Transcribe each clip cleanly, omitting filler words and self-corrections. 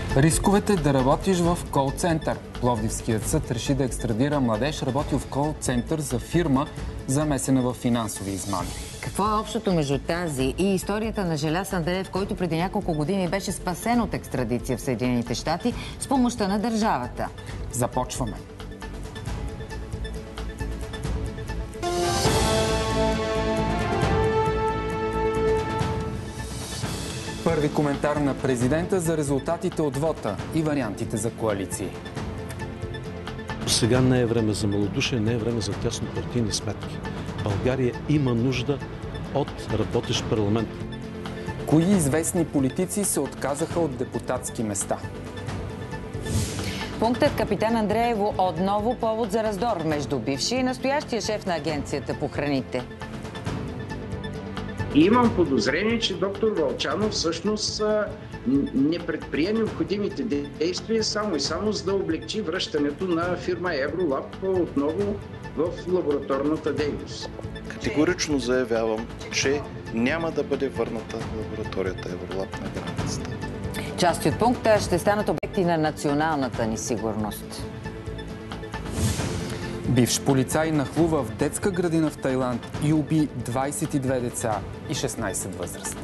Рисковете да работиш в кол-център. Пловдивският съд реши да екстрадира младеж, работил в кол-център за фирма, замесена в финансови измами. Какво е общото между тази и историята на Желяз Андреев, който преди няколко години беше спасен от екстрадиция в Съединените щати с помощта на държавата? Започваме. Първи коментар на президента за резултатите от вота и вариантите за коалиции. Сега не е време за малодушие, не е време за тяснопартийни сметки. България има нужда от работещ парламент. Кои известни политици се отказаха от депутатски места? Пунктът Капитан Андреево отново повод за раздор между бившия и настоящия шеф на Агенцията по храните. И имам подозрение, че доктор Вълчанов всъщност не предприе необходимите действия само и само за да облегчи връщането на фирма Евролаб отново в лабораторната дейност. Категорично заявявам, че няма да бъде върната лабораторията Евролаб на границата. Части от пункта ще станат обекти на националната ни сигурност. Бивш полицай нахлува в детска градина в Тайланд и уби 22 деца и 16 възрастни.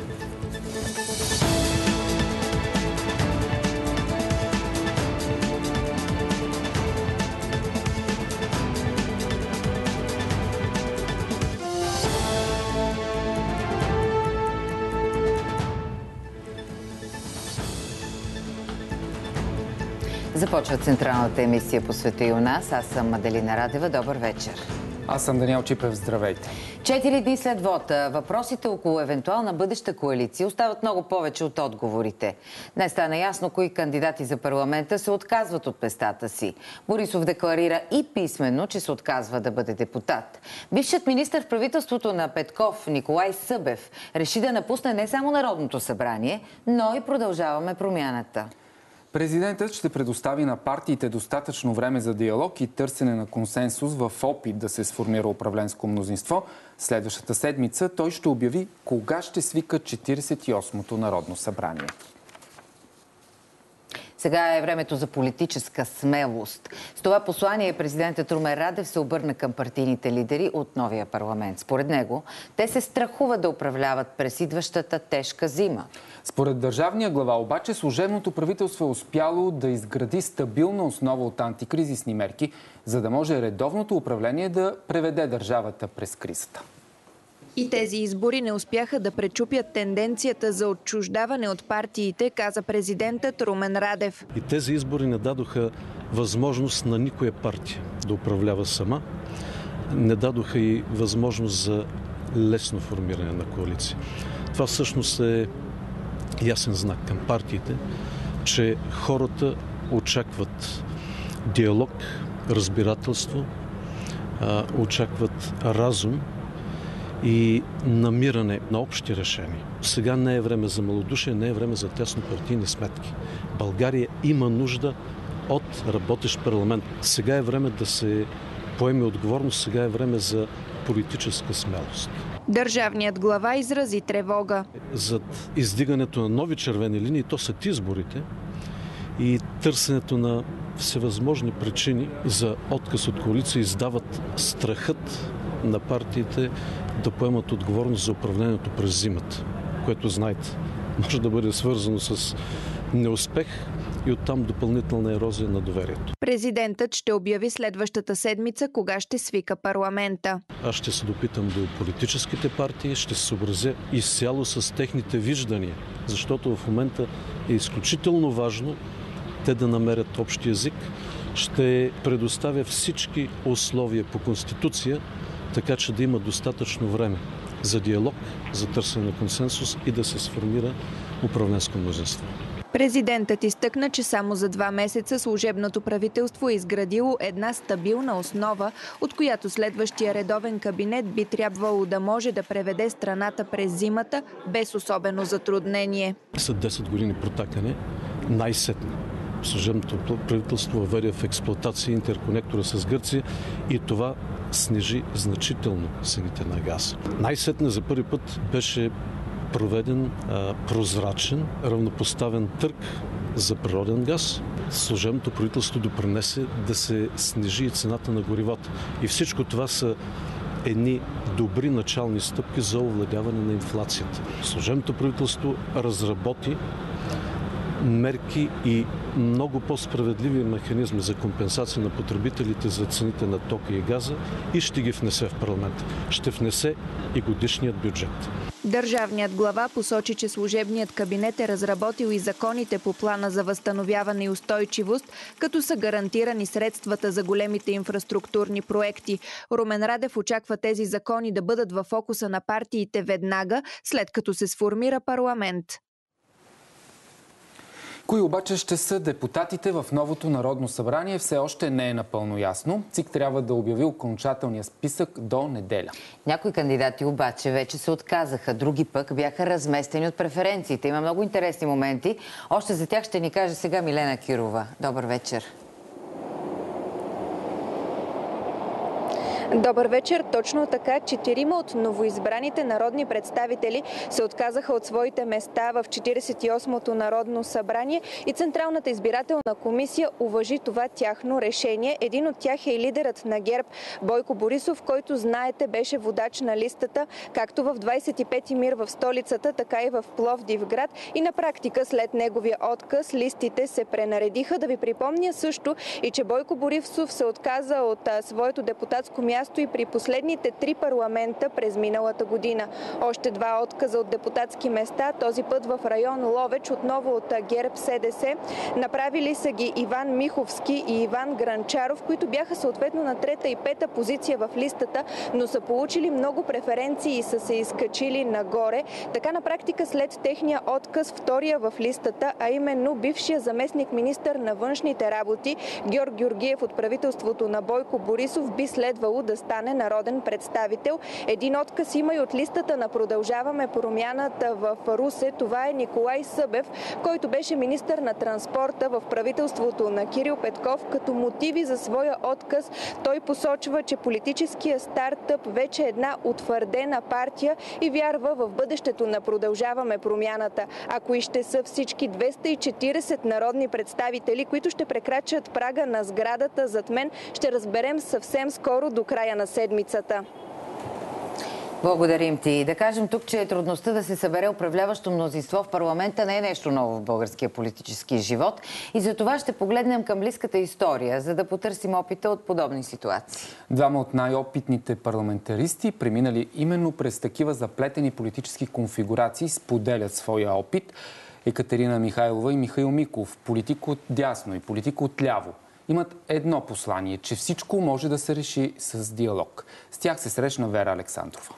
Започва централната емисия по света и у нас. Аз съм Маделина Радева. Добър вечер. Аз съм Даниел Чипев. Здравейте. 4 дни след вота, въпросите около евентуална бъдеща коалиция остават много повече от отговорите. Днес стана ясно кои кандидати за парламента се отказват от местата си. Борисов декларира и писменно, че се отказва да бъде депутат. Бившият министър в правителството на Петков, Николай Събев, реши да напусне не само Народното събрание, но и Продължаваме промяната. Президентът ще предостави на партиите достатъчно време за диалог и търсене на консенсус в опит да се сформира управленско мнозинство. Следващата седмица той ще обяви кога ще свика 48-то Народно събрание. Сега е времето за политическа смелост. С това послание президентът Румен Радев се обърна към партийните лидери от новия парламент. Според него, те се страхуват да управляват през идващата тежка зима. Според държавния глава обаче, служебното правителство е успяло да изгради стабилна основа от антикризисни мерки, за да може редовното управление да преведе държавата през кризата. И тези избори не успяха да пречупят тенденцията за отчуждаване от партиите, каза президентът Румен Радев. И тези избори не дадоха възможност на никоя партия да управлява сама. Не дадоха и възможност за лесно формиране на коалиция. Това всъщност е ясен знак към партиите, че хората очакват диалог, разбирателство, очакват разум и намиране на общи решения. Сега не е време за малодушие, не е време за тяснопартийни сметки. България има нужда от работещ парламент. Сега е време да се поеме отговорност, сега е време за политическа смелост. Държавният глава изрази тревога. Зад издигането на нови червени линии, то са изборите и търсенето на всевъзможни причини за отказ от коалиция издават страхът на партиите да поемат отговорност за управлението през зимата, което, знаете, може да бъде свързано с неуспех и оттам допълнителна ерозия на доверието. Президентът ще обяви следващата седмица кога ще свика парламента. Аз ще се допитам до политическите партии, ще се съобразя изцяло с техните виждания, защото в момента е изключително важно те да намерят общ език. Ще предоставя всички условия по Конституция, така че да има достатъчно време за диалог, за търсене на консенсус и да се сформира управленско мнозинство. Президентът изтъкна, че само за 2 месеца служебното правителство е изградило една стабилна основа, от която следващия редовен кабинет би трябвало да може да преведе страната през зимата без особено затруднение. След 10 години протакане, най-сетне служебното правителство въведе в експлоатация интерконектора с Гърция и това снижи значително цените на газ. Най-сетне за първи път беше проведен прозрачен, равнопоставен търг за природен газ. Служебното правителство допринесе да се снижи и цената на горивата. И всичко това са едни добри начални стъпки за овладяване на инфлацията. Служебното правителство разработи мерки и много по-справедливи механизми за компенсация на потребителите за цените на тока и газа и ще ги внесе в парламента. Ще внесе и годишният бюджет. Държавният глава посочи, че служебният кабинет е разработил и законите по плана за възстановяване и устойчивост, като са гарантирани средствата за големите инфраструктурни проекти. Румен Радев очаква тези закони да бъдат във фокуса на партиите веднага, след като се сформира парламент. Кои обаче ще са депутатите в новото Народно събрание, все още не е напълно ясно. ЦИК трябва да обяви окончателния списък до неделя. Някои кандидати обаче вече се отказаха, други пък бяха разместени от преференциите. Има много интересни моменти. Още за тях ще ни каже сега Милена Кирова. Добър вечер. Добър вечер. Точно така, 4 от новоизбраните народни представители се отказаха от своите места в 48-то Народно събрание и Централната избирателна комисия уважи това тяхно решение. Един от тях е и лидерът на ГЕРБ Бойко Борисов, който, знаете, беше водач на листата както в 25-ти МИР в столицата, така и в Пловдивград. И на практика след неговия отказ листите се пренаредиха. Да ви припомня също и че Бойко Борисов се отказа от своето депутатско място и при последните 3 парламента през миналата година. Още 2 отказа от депутатски места, този път в район Ловеч, отново от ГЕРБ-СДС. Направили са ги Иван Миховски и Иван Гранчаров, които бяха съответно на 3-та и 5-та позиция в листата, но са получили много преференции и са се изкачили нагоре. Така на практика след техния отказ втория в листата, а именно бившия заместник министър на външните работи Георг Георгиев от правителството на Бойко Борисов би следвало да стане народен представител. Един отказ има и от листата на Продължаваме промяната в Русе. Това е Николай Събев, който беше министър на транспорта в правителството на Кирил Петков. Като мотиви за своя отказ той посочва, че политическия стартъп вече е една утвърдена партия и вярва в бъдещето на Продължаваме промяната. Ако и ще са всички 240 народни представители, които ще прекрачат прага на сградата зад мен, ще разберем съвсем скоро до края на седмицата. Благодарим ти. Да кажем тук, че трудността да се събере управляващо мнозинство в парламента не е нещо ново в българския политически живот. И за това ще погледнем към близката история, за да потърсим опита от подобни ситуации. Двама от най-опитните парламентаристи, преминали именно през такива заплетени политически конфигурации, споделят своя опит. Екатерина Михайлова и Михаил Миков, политик от дясно и политик от ляво, имат едно послание, че всичко може да се реши с диалог. С тях се срещна Вера Александрова.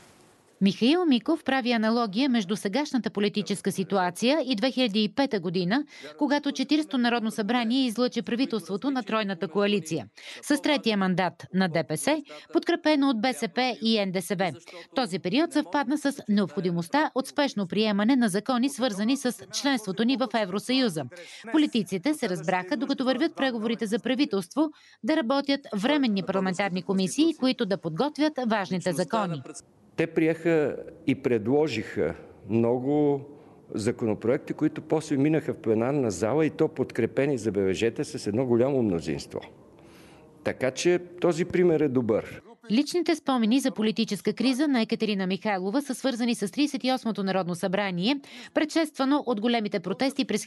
Михаил Миков прави аналогия между сегашната политическа ситуация и 2005 година, когато 40-то Народно събрание излъчи правителството на тройната коалиция. С третия мандат на ДПС, подкрепено от БСП и НДСВ. Този период съвпадна с необходимостта от спешно приемане на закони, свързани с членството ни в Евросъюза. Политиците се разбраха, докато вървят преговорите за правителство, да работят временни парламентарни комисии, които да подготвят важните закони. Те приеха и предложиха много законопроекти, които после минаха в пленарна зала и то подкрепени, забележете, с едно голямо мнозинство. Така че този пример е добър. Личните спомени за политическа криза на Екатерина Михайлова са свързани с 38-то Народно събрание, предшествано от големите протести през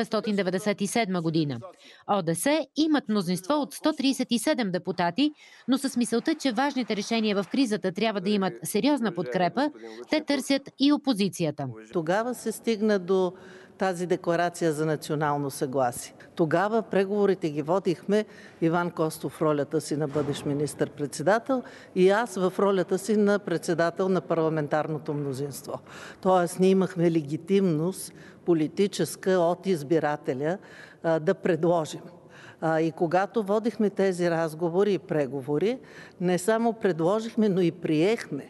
1997 година. ОДС имат мнозинство от 137 депутати, но с мисълта, че важните решения в кризата трябва да имат сериозна подкрепа, те търсят и опозицията. Тогава се стигна до тази декларация за национално съгласие. Тогава преговорите ги водихме Иван Костов в ролята си на бъдещ министър-председател и аз в ролята си на председател на парламентарното мнозинство. Тоест ние имахме легитимност политическа от избирателя да предложим. И когато водихме тези разговори и преговори, не само предложихме, но и приехме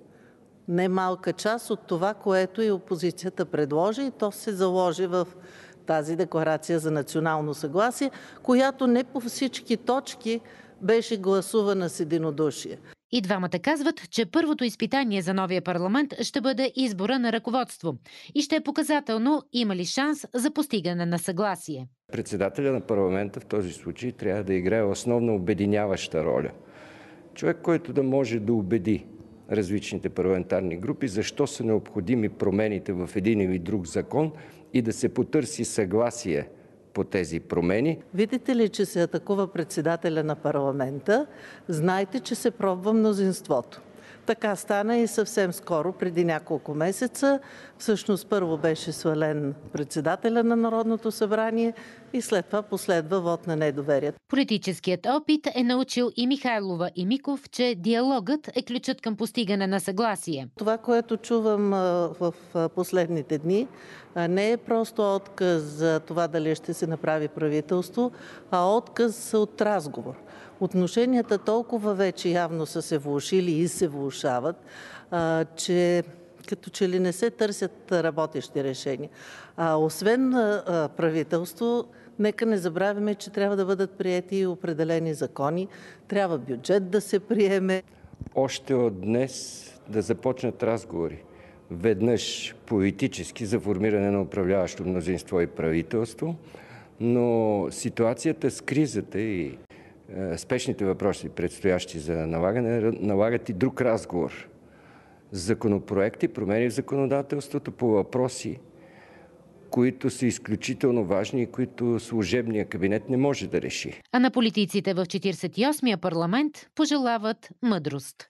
немалка част от това, което и опозицията предложи, и то се заложи в тази декларация за национално съгласие, която не по всички точки беше гласувана с единодушие. И двамата казват, че първото изпитание за новия парламент ще бъде избора на ръководство и ще е показателно има ли шанс за постигане на съгласие. Председателя на парламента в този случай трябва да играе основно обединяваща роля. Човек, който да може да убеди различните парламентарни групи защо са необходими промените в един или друг закон и да се потърси съгласие по тези промени. Видите ли, че се атакува председателя на парламента, знайте, че се пробва мнозинството. Така стана и съвсем скоро, преди няколко месеца. Всъщност първо беше свален председателя на Народното събрание и след това последва вот на недоверие. Политическият опит е научил и Михайлова, и Миков, че диалогът е ключът към постигане на съгласие. Това, което чувам в последните дни, не е просто отказ за това дали ще се направи правителство, а отказ от разговор. Отношенията толкова вече явно са се влошили и се влошават, че като че ли не се търсят работещи решения. Освен правителство, нека не забравяме, че трябва да бъдат приети и определени закони, трябва бюджет да се приеме. Още от днес да започнат разговори. Веднъж политически за формиране на управляващо мнозинство и правителство, но ситуацията с кризата и спешните въпроси, предстоящи за налагане, налагат и друг разговор. Законопроекти, промени в законодателството по въпроси, които са изключително важни и които служебният кабинет не може да реши. А на политиците в 48-я парламент пожелават мъдрост.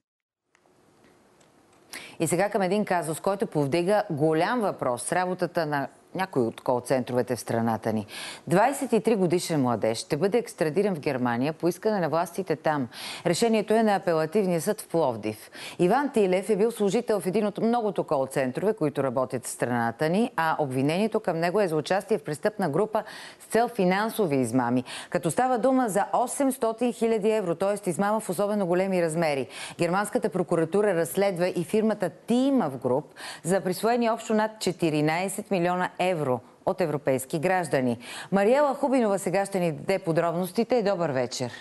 И сега към един казус, който повдига голям въпрос с работата на някой от кол-центровете в страната ни. 23-годишен младеж ще бъде екстрадиран в Германия по искане на властите там. Решението е на апелативния съд в Пловдив. Иван Тилев е бил служител в един от многото кол-центрове, които работят в страната ни, а обвинението към него е за участие в престъпна група с цел финансови измами. Като става дума за 800 000 евро, т.е. измама в особено големи размери. Германската прокуратура разследва и фирмата Тимав Груп за присвоени общо над 14 милиона евро от европейски граждани. Мариела Хубинова сега ще ни даде подробностите. Добър вечер!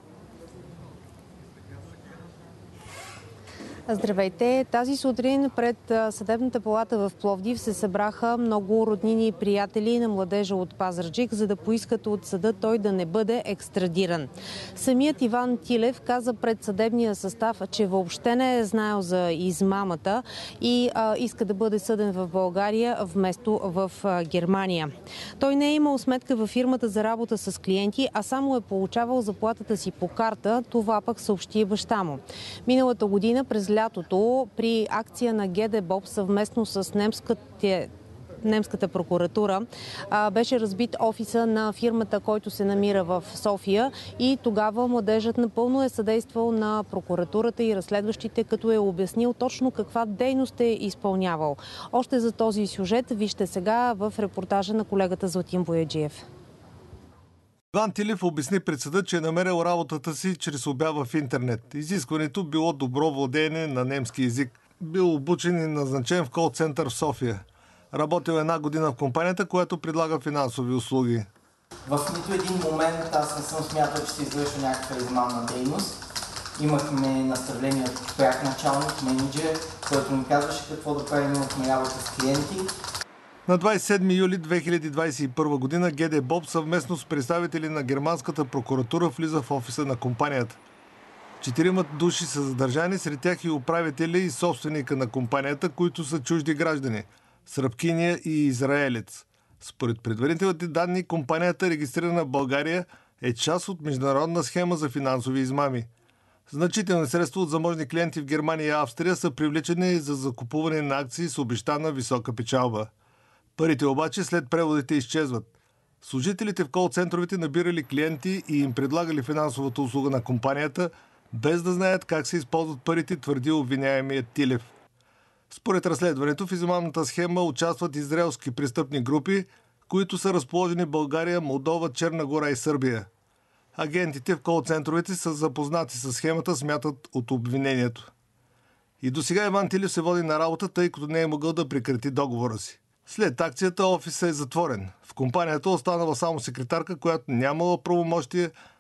Здравейте! Тази сутрин пред Съдебната палата в Пловдив се събраха много роднини и приятели на младежа от Пазарджик, за да поискат от съда той да не бъде екстрадиран. Самият Иван Тилев каза пред съдебния състав, че въобще не е знаел за измамата и иска да бъде съден в България вместо в Германия. Той не е имал сметка във фирмата за работа с клиенти, а само е получавал заплатата си по карта. Това пък съобщи баща му. Миналата година през лятото при акция на ГД БОП съвместно с немската прокуратура беше разбит офиса на фирмата, който се намира в София, и тогава младежът напълно е съдействал на прокуратурата и разследващите, като е обяснил точно каква дейност е изпълнявал. Още за този сюжет вижте сега в репортажа на колегата Златин Бояджиев. Иван Тилев обясни пред съда, че е намерил работата си чрез обява в интернет. Изискването било добро владеене на немски език. Бил обучен и назначен в кол-център в София. Работил 1 година в компанията, която предлага финансови услуги. В нито един момент аз не съм смятал, че се извършва някаква измамна дейност. Имахме наставление от пряк началник, менеджер, който ми казваше какво да правим, имахме работа с клиенти. На 27 юли 2021 година ГД БОП съвместно с представители на германската прокуратура влиза в офиса на компанията. 4 души са задържани, сред тях и управители и собственика на компанията, които са чужди граждани – сръбкиня и израелец. Според предварителните данни, компанията, регистрирана в България, е част от международна схема за финансови измами. Значителни средства от заможни клиенти в Германия и Австрия са привлечени за закупуване на акции с обещана висока печалба. Парите обаче след преводите изчезват. Служителите в кол-центровете набирали клиенти и им предлагали финансовата услуга на компанията, без да знаят как се използват парите, твърди обвиняемият Тилев. Според разследването в измамната схема участват израелски престъпни групи, които са разположени в България, Молдова, Черна гора и Сърбия. Агентите в кол-центровете са запознати с схемата, смятат от обвинението. И досега Иван Тилев се води на работа, тъй като не е могъл да прекрати договора си. След акцията офисът е затворен. В компанията останала само секретарка, която нямала правомощие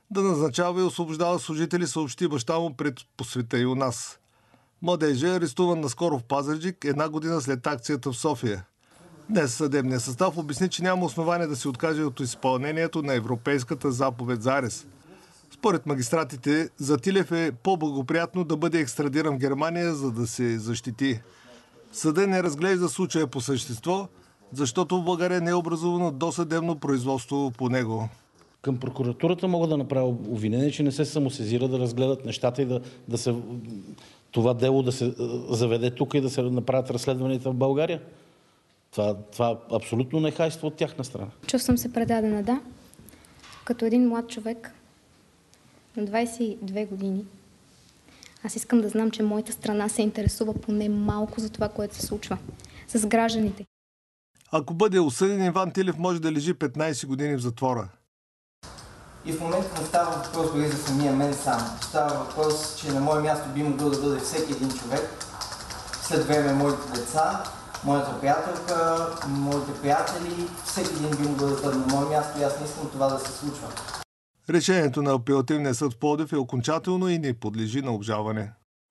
да назначава и освобождава служители, съобщи баща му пред по света и у нас. Младежът е арестуван наскоро в Пазарджик, една година след акцията в София. Днес съдебният състав обясни, че няма основание да се откаже от изпълнението на Европейската заповед за арест. Според магистратите, за Тилев е по-благоприятно да бъде екстрадиран в Германия, за да се защити. Съдът не разглежда случая по същество, защото в България не е образувано досъдебно производство по него. Към прокуратурата могат да направя обвинение, че не се самосезира да разгледат нещата и да се, това дело да се заведе тук и да се направят разследванията в България. Това абсолютно нехайство от тяхна страна. Чувствам се предадена, да. Като един млад човек на 22 години. Аз искам да знам, че моята страна се интересува поне малко за това, което се случва с гражданите. Ако бъде осъден, Иван Тилев може да лежи 15 години в затвора. И в момента не става въпрос дори за самия мен сам. Става въпрос, че на мое място би могъл да бъде всеки един човек. След време моите деца, моята приятелка, моите приятели, всеки един би могъл да бъде на мое място и аз не искам това да се случва. Решението на апелативния съд в Пловдив е окончателно и не подлежи на обжалване.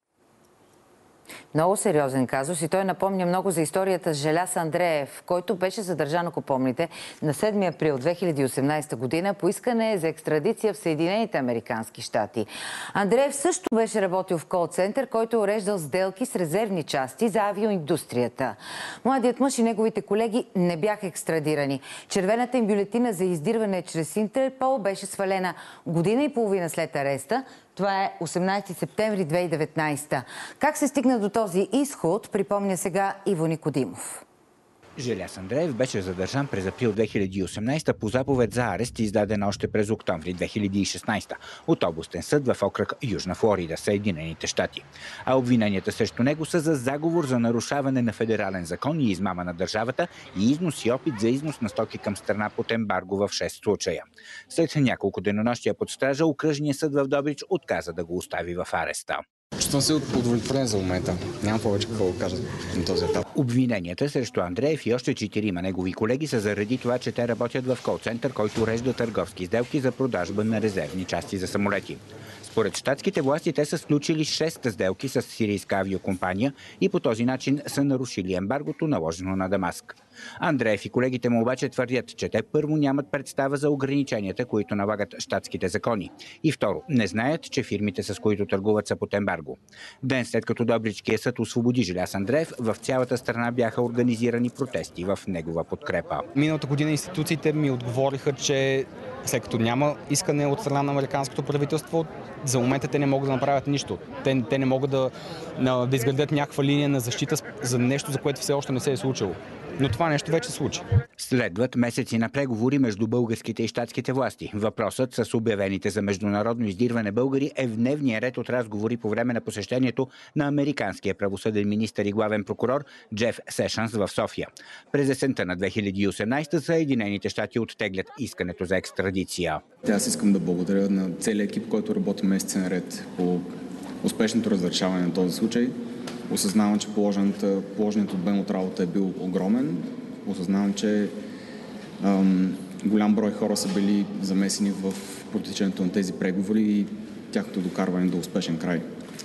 Много сериозен казус и той напомня много за историята с Желяз Андреев, който беше задържан, ако помните, на 7 април 2018 година по искане за екстрадиция в Съединените американски щати. Андреев също беше работил в кол-център, който уреждал сделки с резервни части за авиоиндустрията. Младият мъж и неговите колеги не бяха екстрадирани. Червената им бюлетина за издирване чрез Интерпол беше свалена година и половина след ареста. Това е 18 септември 2019. Как се стигна до този изход, припомня сега Иво Никодимов. Желяз Андреев беше задържан през април 2018 по заповед за арест, издадена още през октомври 2016 от областен съд в окръг Южна Флорида, Съединените щати. А обвиненията срещу него са за заговор за нарушаване на федерален закон и измама на държавата и износ и опит за износ на стоки към страна под ембарго в 6 случая. След няколко денонощия под стража, окръжният съд в Добрич отказа да го остави в ареста. Чувствам се удовлетворен за момента. Няма повече какво да кажа на този етап. Обвиненията срещу Андреев и още 4 негови колеги са заради това, че те работят в кол-център, който урежда търговски сделки за продажба на резервни части за самолети. Според щатските власти те са сключили 6 сделки с сирийска авиокомпания и по този начин са нарушили ембаргото, наложено на Дамаск. Андреев и колегите му обаче твърдят, че те първо нямат представа за ограниченията, които налагат щатските закони. И второ, не знаят, че фирмите, с които търгуват, са под ембарго. Ден след като Добричкият съд освободи Желяз Андреев, в цялата страна бяха организирани протести в негова подкрепа. Миналата година институциите ми отговориха, че след като няма искане от страна на американското правителство, за момента те не могат да направят нищо. Те не могат да изградят някаква линия на защита за нещо, за което все още не се е случило. Но това нещо вече се случи. Следват месеци на преговори между българските и щатските власти. Въпросът с обявените за международно издирване българи е в дневния ред от разговори по време на посещението на американския правосъден министър и главен прокурор Джеф Сешънс в София. През есента на 2018 Съединените щати оттеглят искането за екстрадиция. Аз искам да благодаря на целия екип, който работи месеци наред по успешното разрешаване на този случай. Осъзнавам, че положеният обем от работа е бил огромен. Осъзнавам, че голям брой хора са били замесени в протичането на тези преговори и тяхното докарване до успешен край.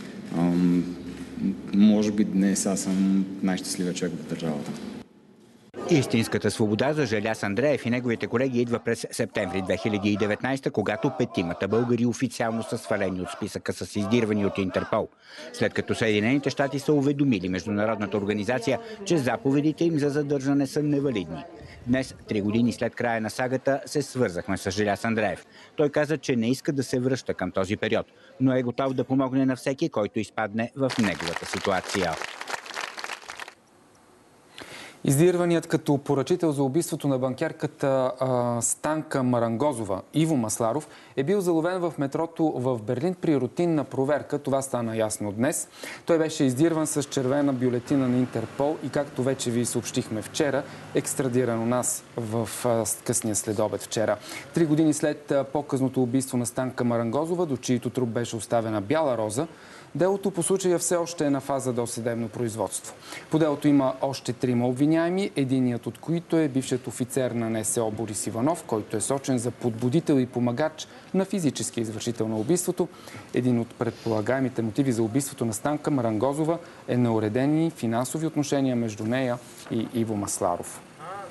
Може би днес аз съм най-щастливият човек в държавата. Истинската свобода за Желяз Андреев и неговите колеги идва през септември 2019, когато 5 българи официално са свалени от списъка с издирвани от Интерпол. След като Съединените щати са уведомили международната организация, че заповедите им за задържане са невалидни. Днес, 3 години след края на сагата, се свързахме с Желяз Андреев. Той каза, че не иска да се връща към този период, но е готов да помогне на всеки, който изпадне в неговата ситуация. Издирваният като поръчител за убийството на банкерката Станка Марангозова Иво Масларов е бил заловен в метрото в Берлин при рутинна проверка. Това стана ясно днес. Той беше издирван с червена бюлетина на Интерпол и, както вече ви съобщихме вчера, екстрадиран у нас в късния следобед вчера. 3 години след по-късното убийство на Станка Марангозова, до чието труп беше оставена бяла роза, Делото по случая все още е на фаза досъдебно производство. По делото има още 3 обвиняеми, единият от които е бившият офицер на НСО Борис Иванов, който е сочен за подбудител и помагач на физическия извършител на убийството. Един от предполагаемите мотиви за убийството на Станка Марангозова е неуредени финансови отношения между нея и Иво Масларов.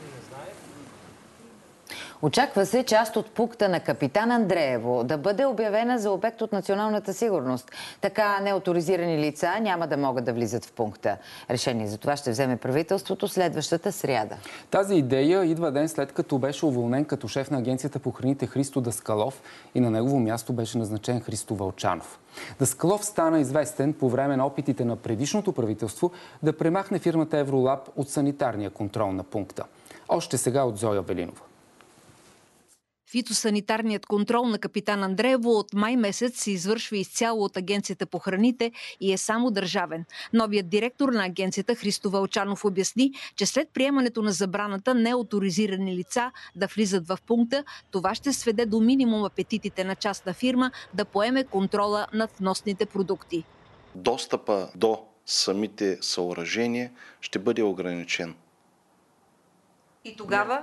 Очаква се част от пункта на Капитан Андреево да бъде обявена за обект от националната сигурност. Така неоторизирани лица няма да могат да влизат в пункта. Решение за това ще вземе правителството следващата сряда. Тази идея идва ден след като беше уволнен като шеф на Агенцията по храните Христо Даскалов и на негово място беше назначен Христо Вълчанов. Даскалов стана известен по време на опитите на предишното правителство да премахне фирмата Евролаб от санитарния контрол на пункта. Още сега от Зоя Велинова. Фитосанитарният контрол на Капитан Андреево от май месец се извършва изцяло от Агенцията по храните и е само държавен. Новият директор на агенцията Христо Вълчанов обясни, че след приемането на забраната неоторизирани лица да влизат в пункта, това ще сведе до минимум апетитите на частна фирма да поеме контрола над вносните продукти. Достъпа до самите съоръжения ще бъде ограничен. И тогава?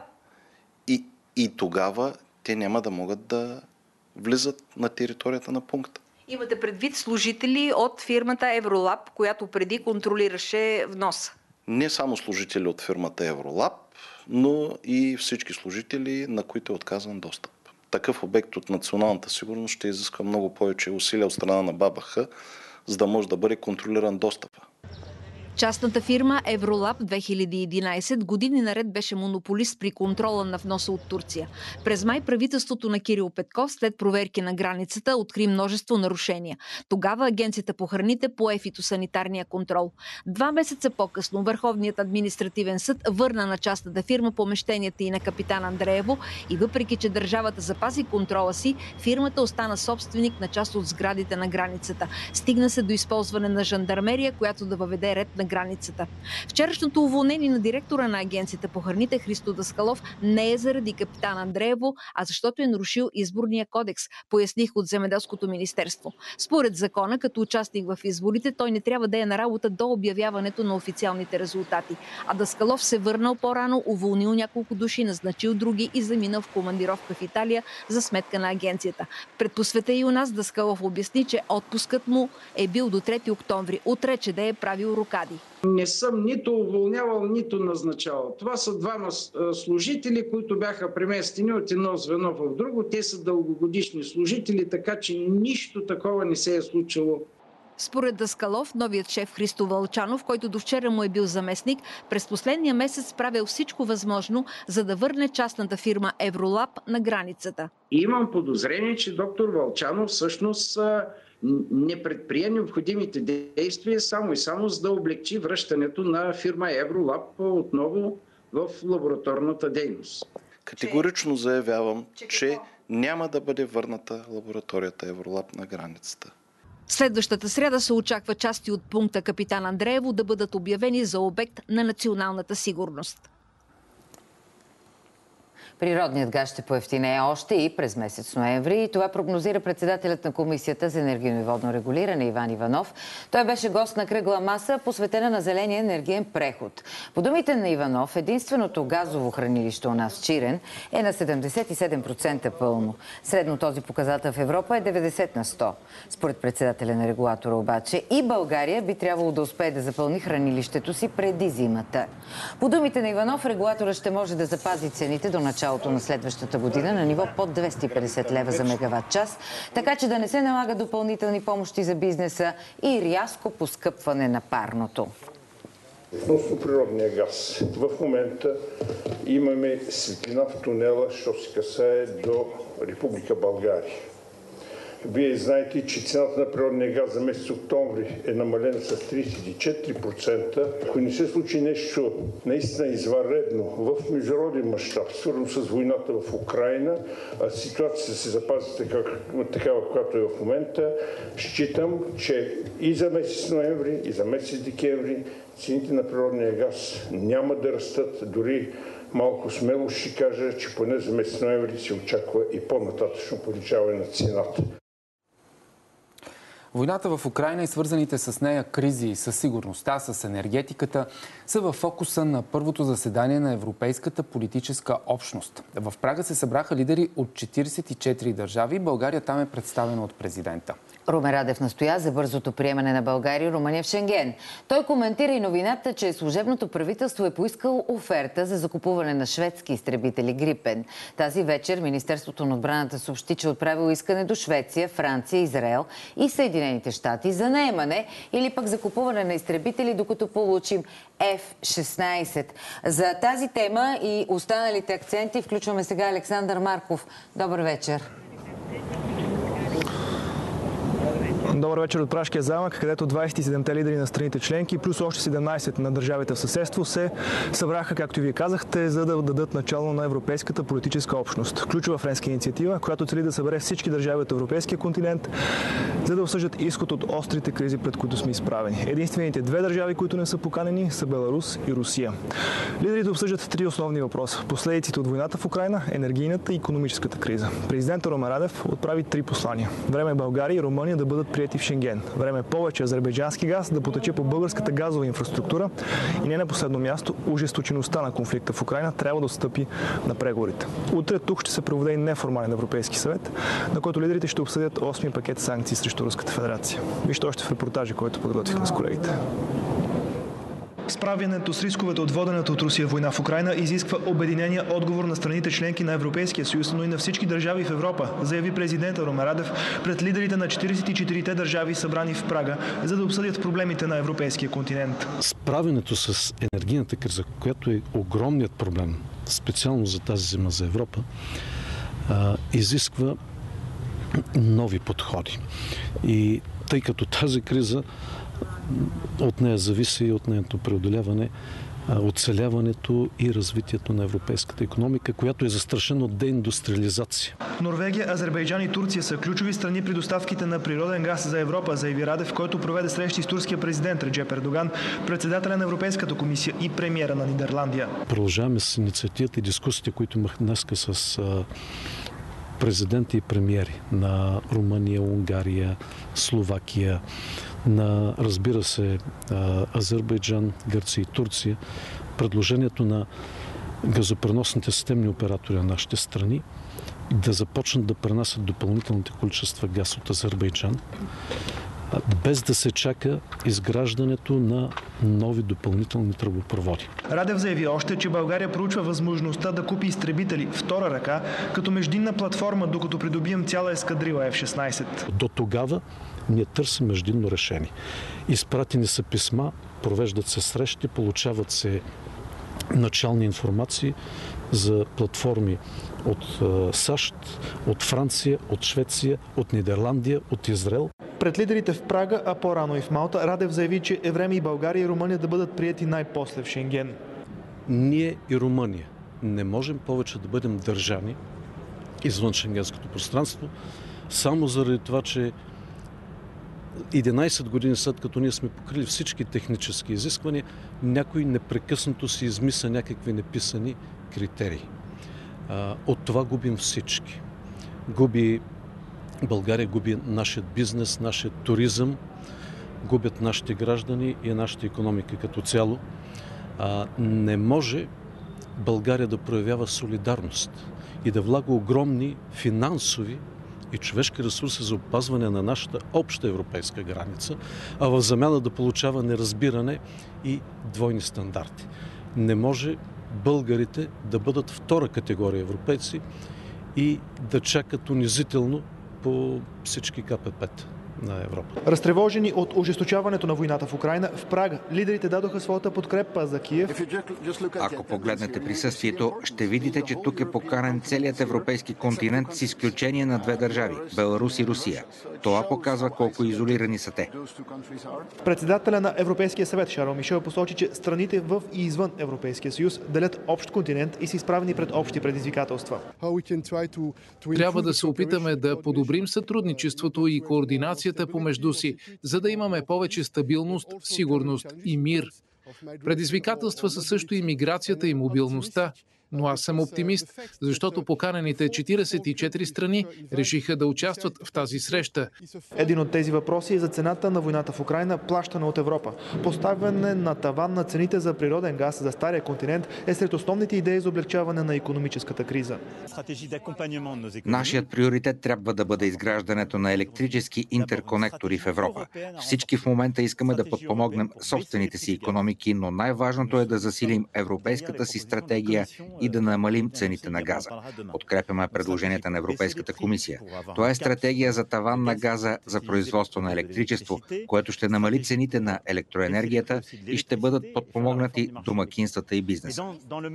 И тогава те няма да могат да влизат на територията на пункта. Имате предвид служители от фирмата Евролаб, която преди контролираше вноса? Не само служители от фирмата Евролаб, но и всички служители, на които е отказан достъп. Такъв обект от националната сигурност ще изисква много повече усилия от страна на БАБХ, за да може да бъде контролиран достъпа. Частната фирма Евролаб 2011 години наред беше монополист при контрола на вноса от Турция. През май правителството на Кирил Петков след проверки на границата откри множество нарушения. Тогава Агенцията по храните пое фитосанитарния контрол. 2 месеца по-късно Върховният административен съд върна на частната фирма помещенията и на Капитан Андреево и въпреки, че държавата запази контрола си, фирмата остана собственик на част от сградите на границата. Стигна се до използване на жандармерия, която да въведе ред на границата. Вчерашното уволнение на директора на Агенцията по храните Христо Даскалов не е заради Капитан Андреево, а защото е нарушил изборния кодекс, поясних от Земеделското министерство. Според закона, като участник в изборите, той не трябва да е на работа до обявяването на официалните резултати. А Даскалов се върнал по-рано, уволнил няколко души, назначил други и заминал в командировка в Италия за сметка на агенцията. Пред посвета и у нас Даскалов обясни, че отпускът му е бил до 3 октомври. Отрече да е правил рокади. Не съм нито уволнявал, нито назначавал. Това са двама служители, които бяха преместени от едно звено в друго. Те са дългогодишни служители, така че нищо такова не се е случило. Според Даскалов, новият шеф Христо Вълчанов, който до вчера му е бил заместник, през последния месец правил всичко възможно, за да върне частната фирма Евролаб на границата. Имам подозрение, че доктор Вълчанов всъщност не предприе необходимите действия само и само за да облегчи връщането на фирма Евролаб отново в лабораторната дейност. Категорично заявявам, че няма да бъде върната лабораторията Евролаб на границата. Следващата сряда се очаква части от пункта Капитан Андреево да бъдат обявени за обект на националната сигурност. Природният газ ще поевтинее още и през месец ноември. И това прогнозира председателят на Комисията за енергийно и водно регулиране Иван Иванов. Той беше гост на кръгла маса, посветена на зеления енергиен преход. По думите на Иванов, единственото газово хранилище у нас в Чирен е на 77% пълно. Средно този показател в Европа е 90%. Според председателя на регулатора обаче и България би трябвало да успее да запълни хранилището си преди зимата. По думите на Иванов, регулатора ще може да запази цените до началото на следващата година на ниво под 250 лева за мегаватт час, така че да не се налага допълнителни помощи за бизнеса и рязко поскъпване на парното. Относно природния газ. В момента имаме светлина в тунела, що се касае до Република България. Вие знаете, че цената на природния газ за месец октомври е намалена с 34%. Ако не се случи нещо наистина извънредно в международен мащаб, свързано с войната в Украйна, а ситуацията се запази такава, каквато е в момента, считам, че и за месец ноември, и за месец декември цените на природния газ няма да растат. Дори малко смело ще кажа, че поне за месец ноември се очаква и по-нататъчно повишаване на цената. Войната в Украйна и свързаните с нея кризи, с сигурността, с енергетиката са в фокуса на първото заседание на Европейската политическа общност. В Прага се събраха лидери от 44 държави. България там е представена от президента. Румен Радев настоя за бързото приемане на България и Румъния в Шенген. Той коментира и новината, че служебното правителство е поискало оферта за закупуване на шведски изтребители Грипен. Тази вечер Министерството на отбраната съобщи, че отправило искане до Швеция, Франция, Израел и Съединените щати за наемане или пък закупуване на изтребители, докато получим F-16. За тази тема и останалите акценти включваме сега Александър Марков. Добър вечер. Добър вечер от Пражкия замък, където 27-те лидери на страните членки, плюс още 17 на държавите в съседство се събраха, както и вие казахте, за да дадат начало на Европейската политическа общност. Ключова френска инициатива, която цели да събере всички държави от европейския континент, за да обсъждат изход от острите кризи, пред които сме изправени. Единствените две държави, които не са поканени, са Беларус и Русия. Лидерите обсъждат три основни въпроса: последиците от войната в Украйна, енергийната и икономическата криза. Президентът Румен Радев отправи три послания. Време е България и Румъния да бъдат приети в Шенген. Време е повече азербайджански газ да потече по българската газова инфраструктура и не на последно място, ожесточеността на конфликта в Украйна трябва да отстъпи на преговорите. Утре тук ще се проведе и неформален Европейски съвет, на който лидерите ще обсъдят 8-ми пакет санкции срещу Руската федерация. Вижте още в репортажа, който подготвихме с колегите. Справянето с рисковете от водената от Русия война в Украйна изисква обединения отговор на страните членки на Европейския съюз, но и на всички държави в Европа, заяви президента Румен Радев пред лидерите на 44-те държави, събрани в Прага, за да обсъдят проблемите на европейския континент. Справянето с енергийната криза, която е огромният проблем, специално за тази зима за Европа, изисква нови подходи. И тъй като тази криза от нея зависи и от нейното преодоляване, оцеляването и развитието на европейската икономика, която е застрашена от деиндустриализация. Норвегия, Азербайджан и Турция са ключови страни при доставките на природен газ за Европа, заяви Радев, който проведе срещи с турския президент Реджеп Ердоган, председателя на Европейската комисия и премиера на Нидерландия. Продължаваме с инициативата и дискусиите, които имах днес с президенти и премиери на Румъния, Унгария, Словакия, на, разбира се, Азербайджан, Гърция и Турция. Предложението на газопреносните системни оператори на нашите страни да започнат да пренасят допълнителните количества газ от Азербайджан, без да се чака изграждането на нови допълнителни тръбопроводи. Радев заяви още, че България проучва възможността да купи изтребители втора ръка, като междинна платформа, докато придобием цяла ескадрила F-16. До тогава ние търсим междинно решение. Изпратени са писма, провеждат се срещи, получават се начални информации за платформи от САЩ, от Франция, от Швеция, от Нидерландия, от Израел. Пред лидерите в Прага, а по-рано и в Малта, Радев заяви, че е време и България и Румъния да бъдат приети най-после в Шенген. Ние и Румъния не можем повече да бъдем държани извън шенгенското пространство, само заради това, че 11 години след като ние сме покрили всички технически изисквания, някой непрекъснато си измисля някакви неписани критерии. От това губим всички. България губи нашият бизнес, нашият туризъм, губят нашите граждани и нашата икономика като цяло. Не може България да проявява солидарност и да влага огромни финансови и човешки ресурси за опазване на нашата обща европейска граница, а в замяна да получава неразбиране и двойни стандарти. Не може българите да бъдат втора категория европейци и да чакат унизително по всички КПП-та на Европа. Разтревожени от ожесточаването на войната в Украйна, в Прага лидерите дадоха своята подкрепа за Киев. Ако погледнете присъствието, ще видите, че тук е поканен целият европейски континент с изключение на две държави – Беларус и Русия. Това показва колко изолирани са те. Председателя на Европейския съвет Шарл Мишел посочи, че страните в и извън Европейския съюз делят общ континент и са изправени пред общи предизвикателства. Трябва да се опитаме да подобрим сътрудничеството и координацията помежду си, за да имаме повече стабилност, сигурност и мир. Предизвикателства са също и миграцията и мобилността. Но аз съм оптимист, защото поканените 44 страни решиха да участват в тази среща. Един от тези въпроси е за цената на войната в Украйна, плащана от Европа. Поставяне на таван на цените за природен газ за стария континент е сред основните идеи за облегчаване на икономическата криза. Нашият приоритет трябва да бъде изграждането на електрически интерконектори в Европа. Всички в момента искаме да подпомогнем собствените си икономики, но най-важното е да засилим европейската си стратегия и да намалим цените на газа. Подкрепяме предложенията на Европейската комисия. Това е стратегия за таван на газа за производство на електричество, което ще намали цените на електроенергията и ще бъдат подпомогнати домакинствата и бизнеса.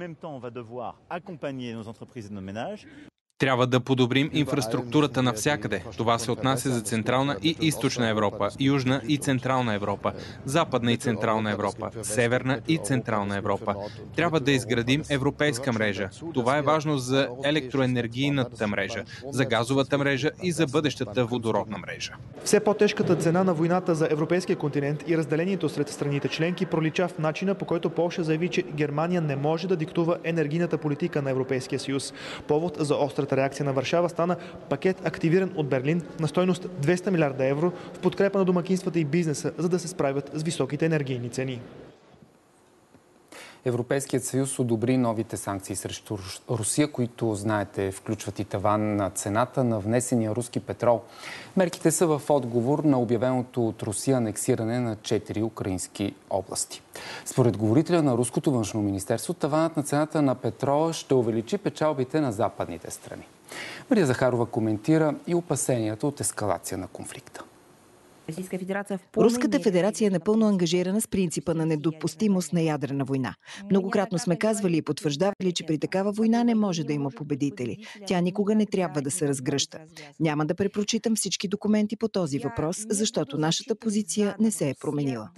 Трябва да подобрим инфраструктурата навсякъде. Това се отнася за Централна и Източна Европа, Южна и Централна Европа, Западна и Централна Европа, Северна и Централна Европа. Трябва да изградим европейска мрежа. Това е важно за електроенергийната мрежа, за газовата мрежа и за бъдещата водородна мрежа. Все по-тежката цена на войната за европейския континент и разделението сред страните членки пролича в начина, по който Полша заяви, че Германия не може да диктува енергийната политика на Европейския съюз. Повод за острата реакция на Варшава стана пакет, активиран от Берлин на стойност 200 милиарда евро в подкрепа на домакинствата и бизнеса, за да се справят с високите енергийни цени. Европейският съюз одобри новите санкции срещу Русия, които, знаете, включват и таван на цената на внесения руски петрол. Мерките са в отговор на обявеното от Русия анексиране на 4 украински области. Според говорителя на руското външно министерство, таванът на цената на петрола ще увеличи печалбите на западните страни. Мария Захарова коментира и опасенията от ескалация на конфликта. Руската федерация е напълно ангажирана с принципа на недопустимост на ядрена война. Многократно сме казвали и потвърждавали, че при такава война не може да има победители. Тя никога не трябва да се разгръща. Няма да препрочитам всички документи по този въпрос, защото нашата позиция не се е променила.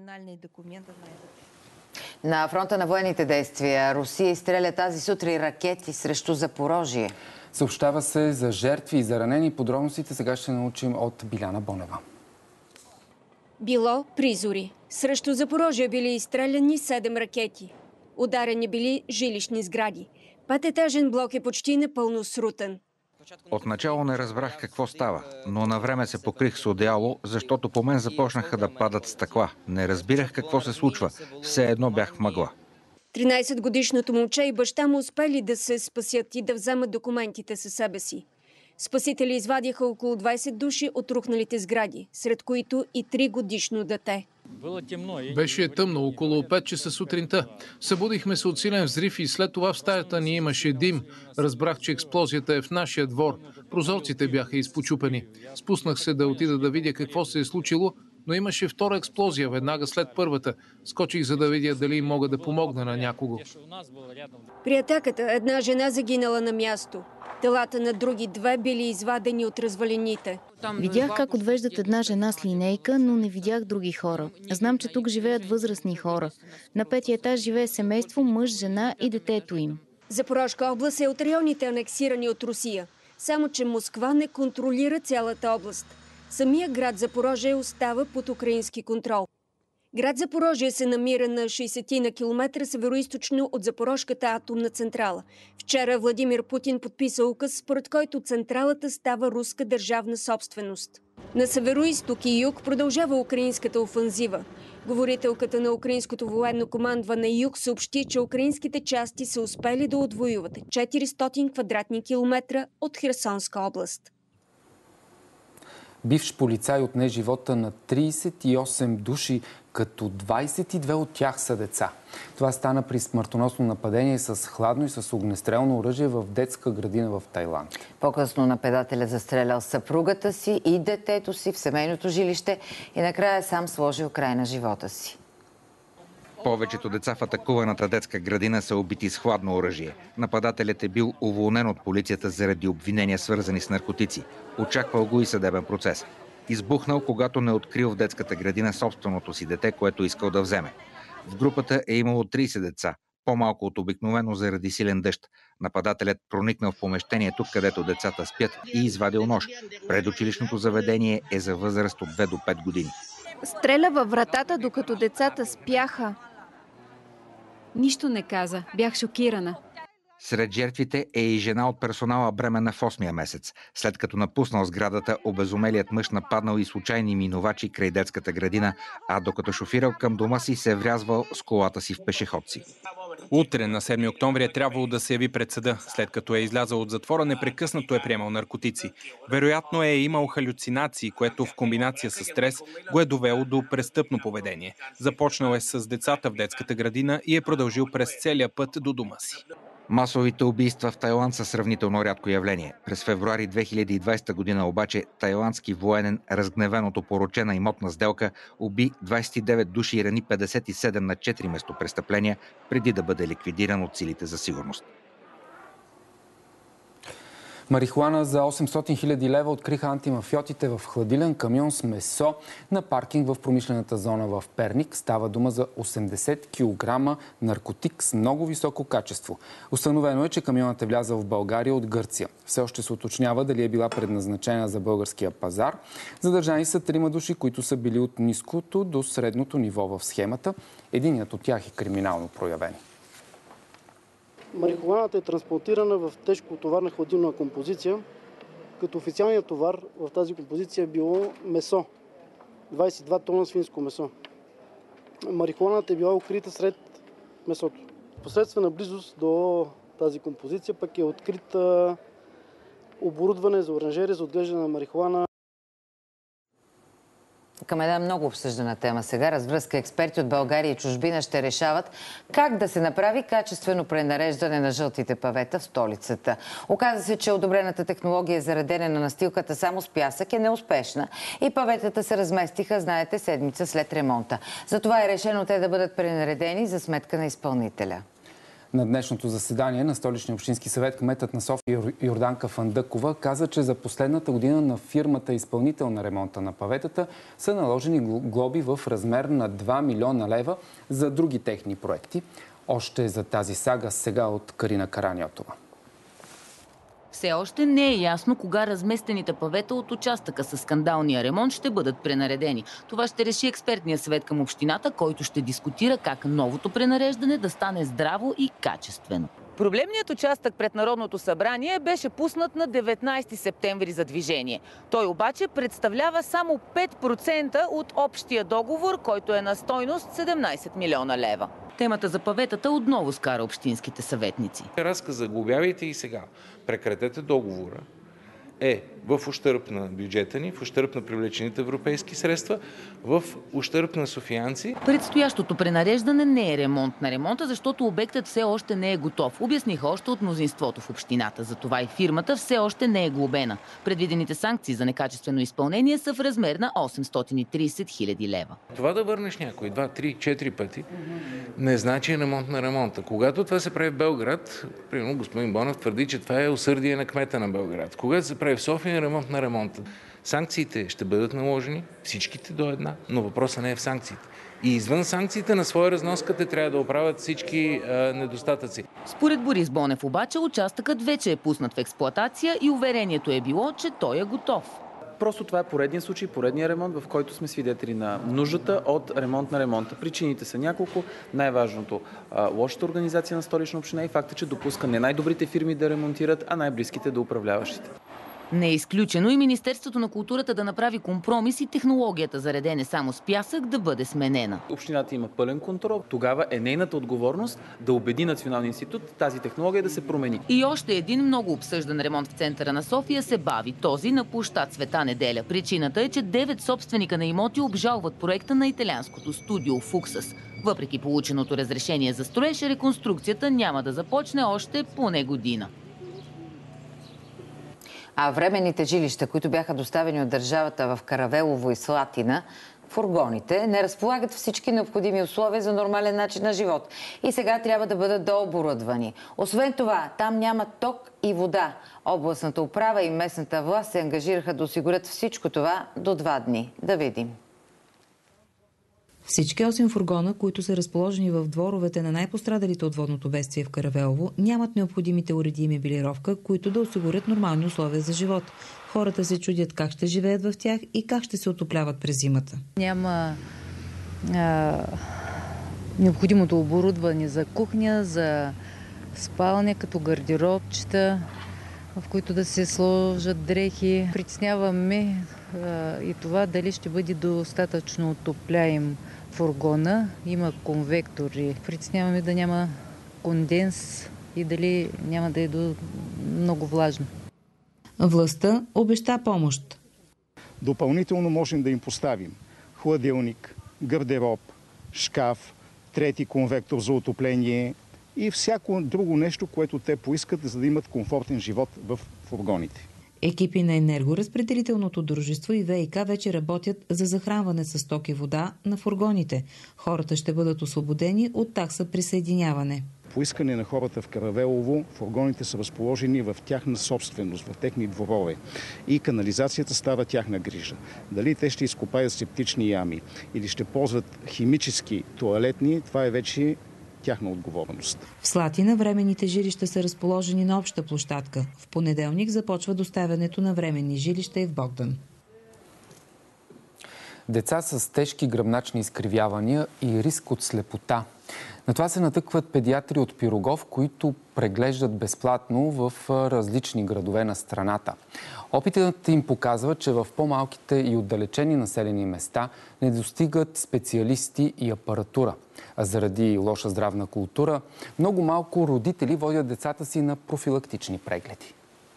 На фронта на военните действия Русия изстреля тази сутрин ракети срещу Запорожие. Съобщава се за жертви и за ранени. Подробностите сега ще научим от Биляна Бонева. Било призори. Срещу Запорожие били изстреляни 7 ракети. Ударени били жилищни сгради. 5-етажен блок е почти напълно срутен. Отначало не разбрах какво става, но навреме се покрих с одеяло, защото по мен започнаха да падат стъкла. Не разбирах какво се случва. Все едно бях в мъгла. 13-годишното момче и баща му успели да се спасят и да вземат документите със себе си. Спасители извадиха около 20 души от рухналите сгради, сред които и 3-годишно дете. Беше тъмно, около 5 часа сутринта. Събудихме се от силен взрив и след това в стаята ни имаше дим. Разбрах, че експлозията е в нашия двор. Прозорците бяха изпочупени. Спуснах се да отида да видя какво се е случило, но имаше втора експлозия веднага след първата. Скочих, за да видя дали мога да помогна на някого. При атаката една жена загинала на място. Телата на други 2 били извадени от развалините. Видях как отвеждат една жена с линейка, но не видях други хора. Знам, че тук живеят възрастни хора. На 5-ти етаж живее семейство, мъж, жена и детето им. Запорожка област е от районите анексирани от Русия. Само че Москва не контролира цялата област. Самия град Запорожие остава под украински контрол. Град Запорожие се намира на 60 на километра североизточно от Запорожката атомна централа. Вчера Владимир Путин подписа указ, според който централата става руска държавна собственост. На североизток и юг продължава украинската офанзива. Говорителката на украинското военно командване юг съобщи, че украинските части са успели да отвоюват 400 квадратни километра от Херсонска област. Бивш полицай отне живота на 38 души, като 22 от тях са деца. Това стана при смъртоносно нападение с хладно и с огнестрелно оръжие в детска градина в Тайланд. По-късно нападателят застрелял съпругата си и детето си в семейното жилище и накрая сам сложил край на живота си. Повечето деца в атакуваната детска градина са убити с хладно оръжие. Нападателят е бил уволнен от полицията заради обвинения, свързани с наркотици. Очаквал го и съдебен процес. Избухнал, когато не открил в детската градина собственото си дете, което искал да вземе. В групата е имало 30 деца, по-малко от обикновено заради силен дъжд. Нападателят проникнал в помещението, където децата спят, и извадил нож. Предучилищното заведение е за възраст от 2 до 5 години. Стреля във вратата, докато децата спяха. Нищо не каза. Бях шокирана. Сред жертвите е и жена от персонала бременна в 8-я месец. След като напуснал сградата, обезумелият мъж нападнал и случайни минувачи край детската градина, а докато шофирал към дома си, се врязвал с колата си в пешеходци. Утре, на 7 октомври, е трябвало да се яви пред съда. След като е излязъл от затвора, непрекъснато е приемал наркотици. Вероятно е имал халюцинации, което в комбинация с стрес го е довело до престъпно поведение. Започнал е с децата в детската градина и е продължил през целия път до дома си. Масовите убийства в Тайланд са сравнително рядко явление. През февруари 2020 година обаче тайландски военен, разгневен от опорочена имотна сделка, уби 29 души и рани 57 на 4 местопрестъпления, преди да бъде ликвидиран от силите за сигурност. Марихуана за 800 000 лева откриха антимафиотите в хладилен камион с месо на паркинг в промишлената зона в Перник. Става дума за 80 кг наркотик с много високо качество. Установено е, че камионът е влязъл в България от Гърция. Все още се уточнява дали е била предназначена за българския пазар. Задържани са 3 души, които са били от ниското до средното ниво в схемата. Единият от тях е криминално проявен. Марихуаната е транспортирана в тежкотоварна хладилна композиция, като официалният товар в тази композиция е било месо. 22 тона свинско месо. Марихуаната е била укрита сред месото. В посредствена близост до тази композиция пък е открита оборудване за оранжерия за отглеждане на марихуана. Към една много обсъждана тема сега. Развръзка експерти от България и чужбина ще решават как да се направи качествено пренареждане на жълтите павета в столицата. Оказва се, че одобрената технология за редене на настилката само с пясък е неуспешна и паветата се разместиха, знаете, седмица след ремонта. Затова е решено те да бъдат пренаредени за сметка на изпълнителя. На днешното заседание на Столичния общински съвет кметът на София Йорданка Фандъкова каза, че за последната година на фирмата изпълнител на ремонта на паветата са наложени глоби в размер на 2 милиона лева за други техни проекти. Още за тази сага сега от Карина Караниотова. Все още не е ясно кога разместените павета от участъка със скандалния ремонт ще бъдат пренаредени. Това ще реши експертния съвет към общината, който ще дискутира как новото пренареждане да стане здраво и качествено. Проблемният участък пред Народното събрание беше пуснат на 19 септември за движение. Той обаче представлява само 5% от общия договор, който е на стойност 17 милиона лева. Темата за паветата отново скара общинските съветници. Разказа, глобявайте и сега. Прекратете договора. Е в ущърб на бюджета ни, в ущърб на привлечените европейски средства, в ущърб на софиянци. Предстоящото пренареждане не е ремонт на ремонта, защото обектът все още не е готов. Обясниха още от мнозинството в общината. Затова и фирмата все още не е глобена. Предвидените санкции за некачествено изпълнение са в размер на 830 хиляди лева. Това да върнеш някой 2, 3, 4 пъти не значи ремонт на ремонта. Когато това се прави в Белград, примерно господин Бонев твърди, че това е усърдие на кмета на Белград. Когато се прави в София, ремонт на ремонта. Санкциите ще бъдат наложени, всичките до една, но въпросът не е в санкциите. И извън санкциите на своя разноска те трябва да оправят всички недостатъци. Според Борис Бонев обаче участъкът вече е пуснат в експлоатация и уверението е било, че той е готов. Просто това е поредният случай, поредният ремонт, в който сме свидетели на нуждата от ремонт на ремонта. Причините са няколко. Най-важното – лошата организация на Столична община и факта, че допуска не най-добрите фирми да ремонтират, а най-близките до управляващите. Не е изключено и Министерството на културата да направи компромис и технологията за редене само с пясък да бъде сменена. Общината има пълен контрол. Тогава е нейната отговорност да убеди Националния институт тази технология да се промени. И още един много обсъждан ремонт в центъра на София се бави. Този на площад Света неделя. Причината е, че 9 собственика на имоти обжалват проекта на италианското студио Фуксас. Въпреки полученото разрешение за строеж, реконструкцията няма да започне още поне година. А временните жилища, които бяха доставени от държавата в Каравелово и Слатина, фургоните не разполагат всички необходими условия за нормален начин на живот. И сега трябва да бъдат дооборудвани. Освен това, там няма ток и вода. Областната управа и местната власт се ангажираха да осигурят всичко това до 2 дни. Да видим. Всички 8 фургона, които са разположени в дворовете на най-пострадалите от водното бедствие в Каравелово, нямат необходимите уреди и мебелировка, които да осигурят нормални условия за живот. Хората се чудят как ще живеят в тях и как ще се отопляват през зимата. Няма необходимото оборудване за кухня, за спалня, като гардеробчета, в които да се сложат дрехи. Притеснява ме и това дали ще бъде достатъчно отопляем фургона. Има конвектори. Притеснява ме да няма конденс и дали няма да е много влажно. Властта обеща помощ. Допълнително можем да им поставим хладилник, гардероб, шкаф, трети конвектор за отопление и всяко друго нещо, което те поискат, за да имат комфортен живот в фургоните. Екипи на енергоразпределителното дружество и ВиК вече работят за захранване с ток и вода на фургоните. Хората ще бъдат освободени от такса присъединяване. По искане на хората в Каравелово, фургоните са разположени в тяхна собственост, в техни дворове и канализацията става тяхна грижа. Дали те ще изкопаят септични ями или ще ползват химически тоалетни, това е вече тяхна отговорност. В Слатина временните жилища са разположени на обща площадка. В понеделник започва доставянето на временни жилища и в Богдан. Деца с тежки гръбначни изкривявания и риск от слепота. На това се натъкват педиатри от Пирогов, които преглеждат безплатно в различни градове на страната. Опитът им показва, че в по-малките и отдалечени населени места не достигат специалисти и апаратура. А заради лоша здравна култура, много малко родители водят децата си на профилактични прегледи.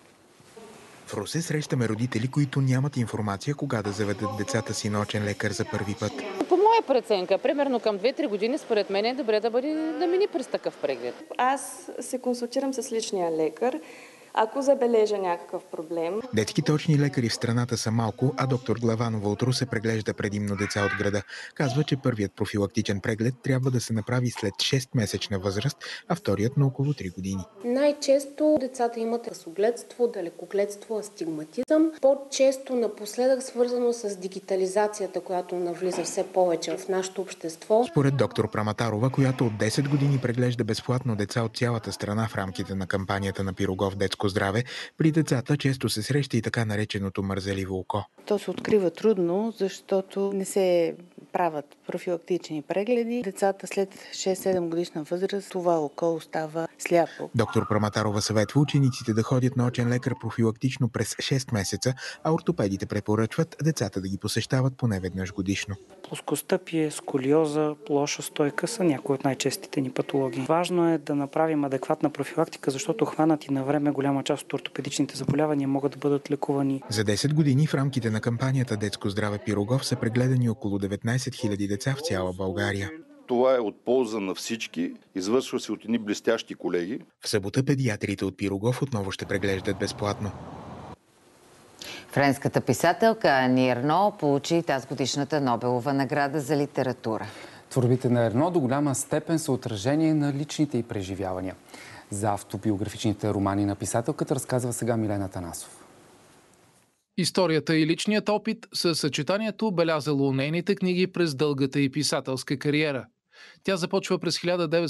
В Русе срещаме родители, които нямат информация кога да заведат децата си на очен лекар за първи път. По моя преценка, примерно към 2-3 години, според мен е добре да мини през такъв преглед. Аз се консултирам с личния лекар, ако забележа някакъв проблем. Детските очни лекари в страната са малко, а доктор Главанова от Русе преглежда предимно деца от града. Казва, че първият профилактичен преглед трябва да се направи след 6-месечна възраст, а вторият на около 3 години. Най-често децата имат късогледство, далекогледство, астигматизъм. По-често напоследък свързано с дигитализацията, която навлиза все повече в нашето общество. Според доктор Праматарова, която от 10 години преглежда безплатно деца от цялата страна в рамките на кампанията на Пирогов детско здраве, при децата често се среща и така нареченото мързеливо око. То се открива трудно, защото не се правят профилактични прегледи. Децата след 6-7 годишна възраст това око остава сляпо. Доктор Праматарова съветва учениците да ходят на очен лекар профилактично през 6 месеца, а ортопедите препоръчват децата да ги посещават поне веднъж годишно. Плоскостъпие, сколиоза, лоша стойка са някои от най-честите ни патологии. Важно е да направим адекватна профилактика, защото хванати на време голяма част от ортопедичните заболявания могат да бъдат лекувани. За 10 години в рамките на кампанията Детско здраве Пирогов са прегледани около 19 000 деца в цяла България. Това е от полза на всички. Извършва се от едни блестящи колеги. В събота педиатрите от Пирогов отново ще преглеждат безплатно. Френската писателка Ани Ерно получи тази годишната Нобелова награда за литература. Творбите на Ерно до голяма степен са отражение на личните й преживявания. За автобиографичните романи на писателката разказва сега Милена Танасов. Историята и личният опит са съчетанието, белязало нейните книги през дългата й писателска кариера. Тя започва през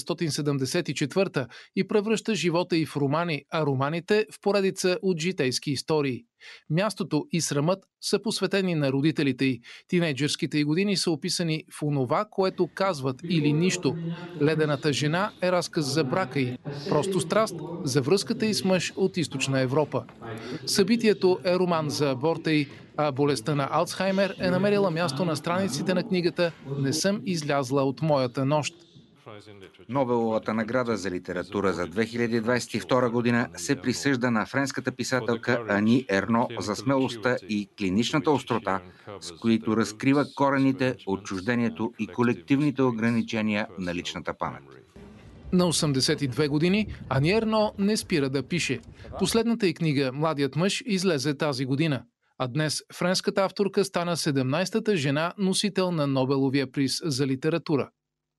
1974 и превръща живота й в романи, а романите в поредица от житейски истории. Мястото и срамът са посветени на родителите й. Тинейджърските й години са описани в онова, което казват или нищо. Ледената жена е разказ за брака й. Просто страст за връзката й с мъж от източна Европа. Събитието е роман за аборта й, а болестта на Алцхаймер е намерила място на страниците на книгата «Не съм излязла от моята нощ». Нобеловата награда за литература за 2022 година се присъжда на френската писателка Ани Ерно за смелостта и клиничната острота, с които разкрива корените, отчуждението и колективните ограничения на личната памет. На 82 години Ани Ерно не спира да пише. Последната й книга «Младият мъж» излезе тази година. А днес френската авторка стана 17-та жена носител на Нобеловия приз за литература.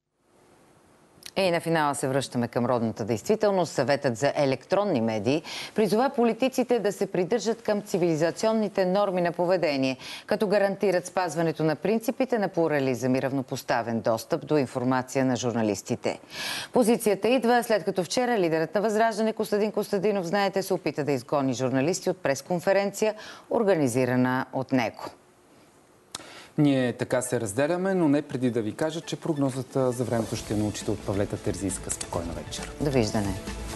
И на финала се връщаме към родната действителност. Съветът за електронни медии призова политиците да се придържат към цивилизационните норми на поведение, като гарантират спазването на принципите на плурализъм и равнопоставен достъп до информация на журналистите. Позицията идва след като вчера лидерът на Възраждане Костадин Костадинов, знаете, се опита да изгони журналисти от пресконференция, организирана от него. Ние така се разделяме, но не преди да ви кажа, че прогнозата за времето ще научите от Павлета Терзийска. Спокойна вечер. Довиждане.